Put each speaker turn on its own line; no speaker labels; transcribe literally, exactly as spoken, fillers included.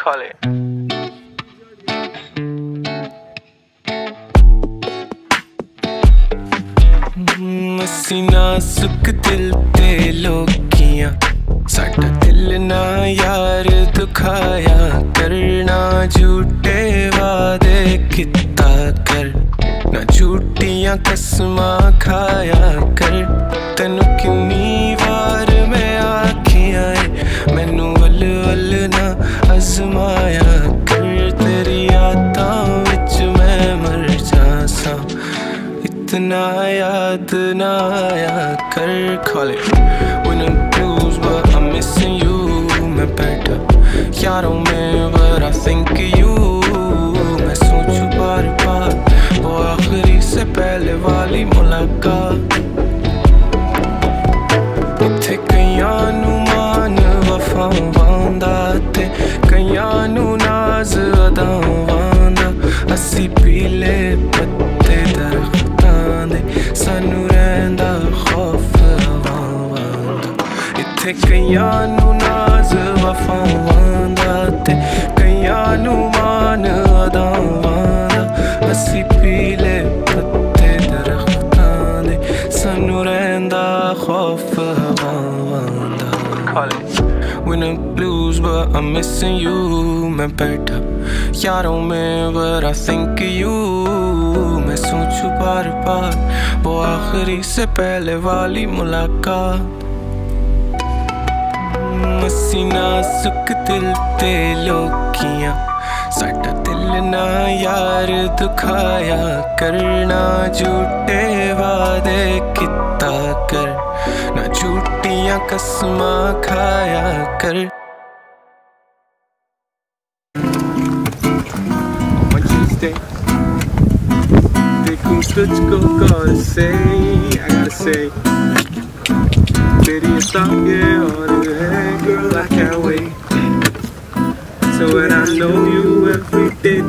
call it. ਅਸੀਂ ਨਾਜ਼ੁਕ ਦਿਲ ਤੇ ਲੋਕੀਆਂ ਸਾਡਾ ਦਿਲ ਨਾ ਯਾਰ ਦੁਖਾਇਆ ਕਰਨਾ ਝੂਠੇ ਵਾਦੇ ਕੀਤਾ ਕਰ ਨਾ ਝੂਠੀਆਂ ਕਸਮਾਂ ਖਾਇਆ ਕਰ ਤੈਨੂੰ ਕਿੰਨੀ ਵਾਰ ਮੈਂ ਆਖਿਆ ਏ ਮੈਨੂੰ ਵੱਲ ਵੱਲ ਨਾ ਅਜ਼ਮਾਇਆ ਕਰ ਤੇਰੀ ਯਾਦਾਂ ਵਿੱਚ ਮੈਂ ਮਰ ਜਾਸਾਂ इतना याद ना आया कर call it when I'm blues but I'm missing you मैं बैठा यारों में but I think of you मैं सोचूं बार बार वो आखिरी से पहले वाली मुलाकात इत्थे कईयां नू मान वफावां दा ते कईयां नू नाज अदावां दा अस्सी पीले पत्ते दरख्त सानू रहिंदा खौफ हवावां दा इत्थे कईयां नू नाज वफावां दा ते कईयां नू मान अदावां दा अस्सी पीले पत्ते दरख्तां दे सानू रहिंदा खौफ हवावां दा when I'm blues but I'm missing you मैं बैठा यारों में but I think of you मैं सोचूं बार बार वो आखिरी से पहले वाली मुलाकात ਅਸੀਂ ਨਾਜ਼ੁਕ ਦਿਲ ਤੇ ਲੋਕੀਆਂ ਸਾਡਾ ਦਿਲ ਨਾ ਯਾਰ ਦੁਖਾਇਆ ਕਰਨਾ ਝੂਠੇ ਵਾਦੇ ਕੀਤਾ ਕਰ ਨਾ ਝੂਠੀਆਂ ਕਸਮਾਂ ਖਾਇਆ ਕਰ तुझको कौन से I gotta say तेरी ताक़े और है girl I can't wait so when I know you every day